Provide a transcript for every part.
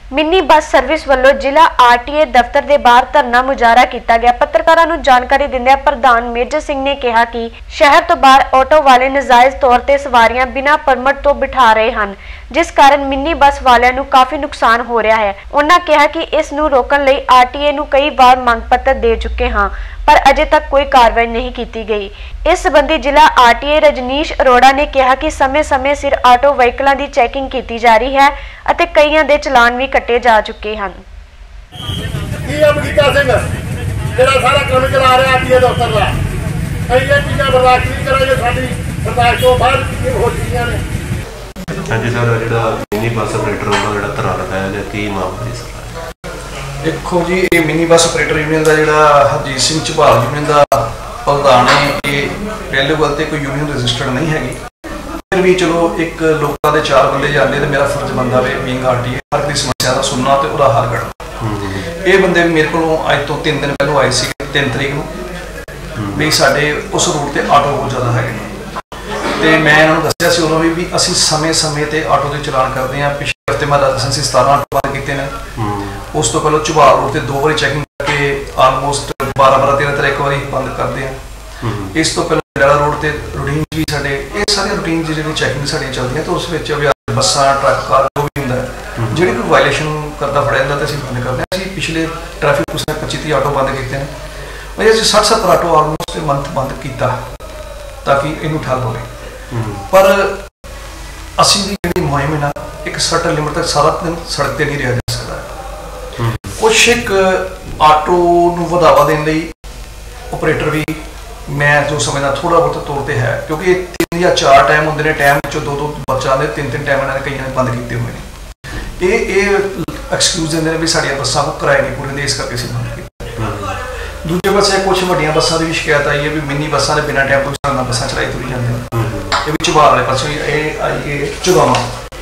Mini bus service वालों जिला RTA दफ्तर के बाहर धरना मुजाहरा किया गया। पत्रकारों को जानकारी दिंदे प्रधान मेजर सिंह ने कहा कि शहर तो बाहर ऑटो वाले नजायज तौर पर सवारियां बिना परमिट तो बिठा रहे हैं, जिस कारण मिनी बस वालों को काफी नुकसान हो रहा है। उन्होंने कहा कि इस नूं रोकण लई आरटीए नूं कई बार मंग पत्र दे चुके हैं, पर अजे तक कोई कार्रवाई नहीं की गई। इस संबंधी जिला आरटीए रजनीश अरोड़ा ने कहा कि समय समय सिर आटो व्हीकलों की चैकिंग की जा रही है और कईयां दे चलान भी कटे जा चुके हैं। हाँ जी सर, जो मिनी बस ऑपरेटर वाला धरना लगाया गया की मामला सर? देखो जी, ये मिनी बस ऑपरेटर यूनियन का जो हरजीत सिंह झबाल यूनियन का प्रधान है, ये पहले गल तो कोई यूनियन रजिस्टर्ड नहीं हैगी। फिर भी चलो एक लोगों के 4 बंदे जाते तो मेरा फर्ज बनता है बीइंग आरटीए हर की समस्या का सुनना तो उसका हल करना। ये बंदे मेरे को अज तो 3 दिन पहले आए थे, 3 तरीक को भी साढ़े उस रूट पर आटो बहुत ज़्यादा है। तो मैं उन्होंने दसिया से उन्होंने भी असी समय समय पर आटो के चलान करते हैं। पिछले हफ्ते मैं लाइसेंसी 17 आटो बंद किए हैं। उस तो पहले झबाल रोड से 2 बार चैकिंग करके आलमोस्ट 12-13 एक बार बंद करते हैं। इस तो पहले जड़ा रोड से रूटीन भी साढ़े ये सारे रूटीन जी चैकिंग साड़ियाँ चलती तो उस बसा ट्रक कार जो भी होंगे जी कोई वायलेशन करता फड़िया जाता तो असं बंद करते हैं। अभी पिछले ट्रैफिक पुलिस ने 25-30 आटो बंद किए हैं। भाई असं 60-70 आटो आलमोस्ट मंथ बंद किया ताकि इनू ठल हो। पर असी भी जी मुहिम है ना एक सर्टन लिमिट तक सारा दिन सड़क पर नहीं रहा जा सकता। कुछ एक आटो बढ़ावा देने लई ऑपरेटर भी मैं जो समझदा थोड़ा बहुत तौर पर है, क्योंकि 3 या 4 टाइम होंगे ने, टाइम 2-2 बच्चा आते 3-3 टाइम इन्होंने कई ने बंद किए हुए हैं। ये एक्सक्यूज देंगे भी साड़ियाँ बसा को किराए नहीं पूरे इस करके असीं बंद किया। दूजे पासे कुछ वड्डियां बसां की भी शिकायत आई है भी मिनी बसां ने बिना टाइम तो बसां चलाई तुरी जाती हैं। ये भी झबाल वाले पासों आई है चुगावा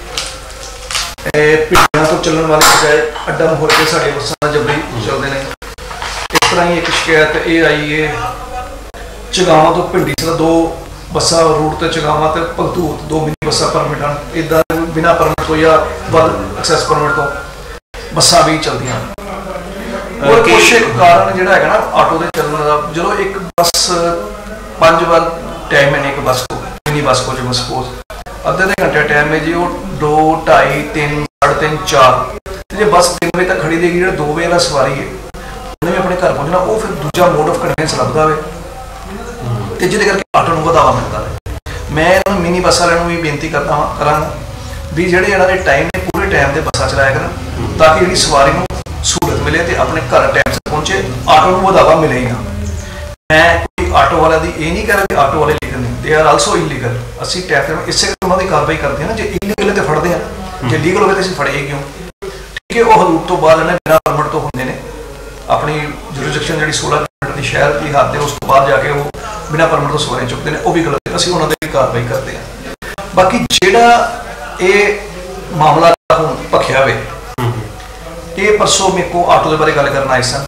पिंडियां तो चलने वाले बजाय अड्डा मोड़ के साढ़े बसां जबरी चलते हैं। इस तरह ही एक शिकायत ये आई है चगावा तो पिंडी से 2 बसा रूट तो चगावा तो भगतूत 2 मिनी बसा परमिट इदा बिना परमिट तो या एक्सैस परमिट तो बसा भी चलदियां। और कुछ एक कारण जो है ना आटो के चलने का, जो एक बस 5 बार टाइम है एक बस को मिनी बस को जो सपोज अद्धे घंटे टाइम है जी वो 2, 2.5, 3, 3.5, 4 जो बस 3 बजे तक खड़ी देगी जो 2 बजे का सवारी है उन्हें अपने घर पहुंचना, वो फिर दूजा मोड ऑफ कन्वीनियंस लगता है तो जिद करके आटो को बढ़ावा मिलता है। मैं इन्होंने मिनी बस वालों भी बेनती करता करा भी जोड़े इन्होंने टाइम ने पूरे टाइम से बसा चलाया कर ताकि जी सवारी को सहूलत मिले तो अपने घर टाइम से पहुंचे, आटो को बढ़ावा मिले ही ना। मैं कोई आटो वाला दी ये नहीं कह रहा कि आटो वाले लीगल नहीं, दे आर आल्सो इलीगल। असी ट्रैफिक इससे उन्होंने कार्रवाई करते हैं ना, जो इलीगल है तो फड़ते हैं, जो लीगल हो तो असं फड़े क्यों। ठीक है, वो हदूद तो बाद इन्हें बिना परमिट तो होंगे ने अपनी जुरिसडिक्शन जी 16 किलोमीटर की शहर की हद है उस तो बाद जाके वो बिना परमिट तो सवारी चुकते हैं, वो भी गलत है। असं उन्होंने भी कार्रवाई करते हैं। बाकी जोड़ा ये मामला भखिया वे ये परसों मेरे को आटो के बारे गल करना आए सन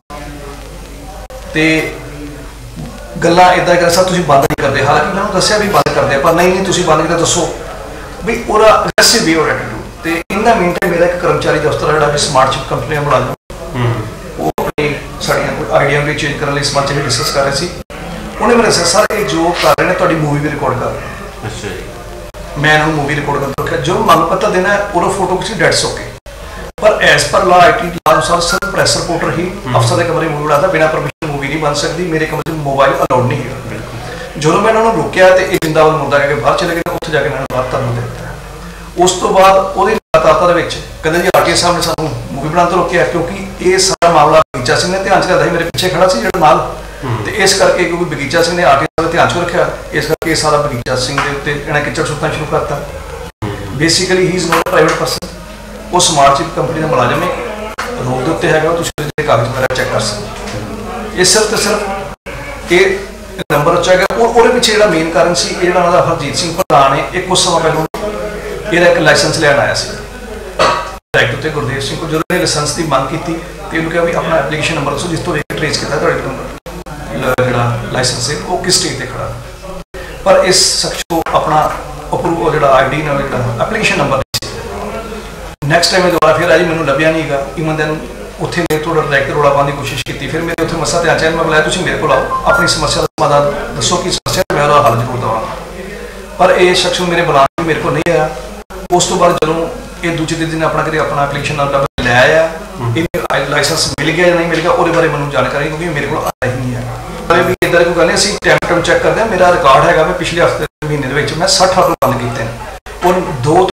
तो गल्लां इदा कर सर तुसीं बंद नहीं करते, हालांकि मैं उन्होंने दसिया भी बंद करते हैं पर नहीं तुसीं बंद किया दसो भी वह अग्रैसिव वे और एटीट्यूड। तो इन्ना मीनटाइम मेरा एक कर्मचारी दफ्तर जो स्मार्ट चिप कंपनी का मुलाजम वो अपनी साड़ियाँ कोई आइडिया भी चेंज करने स्मार्ट चिप डिस्कस कर रहे थे। उन्हें मैंने दसिया सर ये जो कर रहे हैं तुहाडी मूवी भी रिकॉर्ड कर रहे हैं। अच्छा, मैं उन्होंने मूवी रिकॉर्ड करके रखा, जो मंग पत्र देना है वो फोटो किसी डेट्स ओके, पर as per law IT law अनुसार सिर्फ प्रेस रिपोर्टर ही अफसर के कमरे मूवी बनाता, बिना परमिशन मूवी नहीं बन सकती। मेरे कमरे में मोबाइल अलाउड नहीं है। जो मैं उन्होंने रोकया तो ये जिंदावल मुद्दा करके बाहर चले गए, उत्थे जाके इन्होंने बाहर धरना दे दिता। उस तो बाद वो लगातार कहते जी RTO साहब ने सानू मूवी बनाने तो रोकया, क्योंकि ये सारा मामला बगीचा सिंह ने ध्यान च रखा, मेरे पीछे खड़ा सी जो नाल, तो इस करके क्योंकि बगीचा सिंह ने RTO साहब ध्यान च रखा, इस करके सारा बगीचा सिंह के उत्ते इन्हें किचड़ सुट्टना शुरू करता। Basically he is not a private person, वो स्मार्ट चिप कंपनी का मुलाजम है, रोड के उत्ते है कागज वगैरह चेक कर सकते। ये सिर्फ तो सिर्फ ये नंबर अच्छा है। और वो पिछले जो मेन कारण से जो हरजीत सिंह प्रधान है एक कुछ समय पहले ये एक लाइसेंस लैन आया डायरेक्ट उत्ते गुरदेव सिंह को, जो लाइसेंस की मंग की तो उन्होंने कहा भी अपना एप्लीकेशन नंबर दसो जिस तो ट्रेस किया नंबर जो लाइसेंस है वो किस स्टेज पर खड़ा, पर इस शख्स को अपना अप्रूव जो ID जो एप्लीकेशन नंबर ਨੈਕਸਟ ਟਾਈਮ ਦੁਬਾਰਾ ਫਿਰ ਆ ਜੀ ਮੈਨੂੰ ਲੱਭਿਆ ਨਹੀਂ ਹੈਗਾ। ਈਵਨ ਦੈਨ ਉੱਥੇ ਮੇਰੇ ਥੋੜਾ ਡਾਇਰੈਕਟ ਰੌਲਾ ਪਾਉਣ ਦੀ ਕੋਸ਼ਿਸ਼ ਕੀਤੀ। ਫਿਰ ਮੇਰੇ ਉੱਥੇ ਮਸਾ ਤੇ ਆਚਾਰ ਮੈਂ ਬੁਲਾਇਆ, ਤੁਸੀਂ ਮੇਰੇ ਕੋਲ ਆਓ, ਆਪਣੀ ਸਮੱਸਿਆ ਦਾ ਸਮਾਧਾਨ ਦੱਸੋ ਕੀ ਸਮੱਸਿਆ, ਮੈਂ ਉਹਦਾ ਹੱਲ ਜ਼ਰੂਰ ਦੇਵਾਂਗਾ। ਪਰ ਇਹ ਸ਼ਖਸ ਮੇਰੇ ਬੁਲਾਉਣ ਮੇਰੇ ਕੋਲ ਨਹੀਂ ਆਇਆ। ਉਸ ਤੋਂ ਬਾਅਦ ਜਦੋਂ ਇਹ ਦੂਜੇ ਦਿਨ ਆਪਣਾ ਕਰੇ ਆਪਣਾ ਐਪਲੀਕੇਸ਼ਨ ਨੰਬਰ ਲੈ ਆਇਆ, ਇਹ ਲਾਇਸੈਂਸ ਮਿਲ ਗਿਆ ਜਾਂ ਨਹੀਂ ਮਿਲ ਗਿਆ ਉਹਦੇ ਬਾਰੇ ਮੈਨੂੰ ਜਾਣਕਾਰੀ, ਕਿਉਂਕਿ ਮੇਰੇ ਕੋਲ ਆਇਆ ਹੀ ਨਹੀਂ ਹੈ। ਵੀ ਇੱਦਾਂ ਦੀ ਕੋਈ ਗੱਲ ਨਹੀਂ, ਅਸੀਂ ਟਾਈਮ ਚੈੱਕ ਕਰਦੇ ਹਾਂ। ਮੇਰਾ ਰਿਕਾਰਡ ਹੈਗਾ, ਮੈਂ ਪਿਛਲੇ ਹਫ਼ਤੇ ਮਹੀਨੇ ਦੇ ਵਿੱਚ ਮੈਂ 60 ਆਟੋ ਬੰਦ ਕੀਤੇ ਨੇ, ਔਰ 2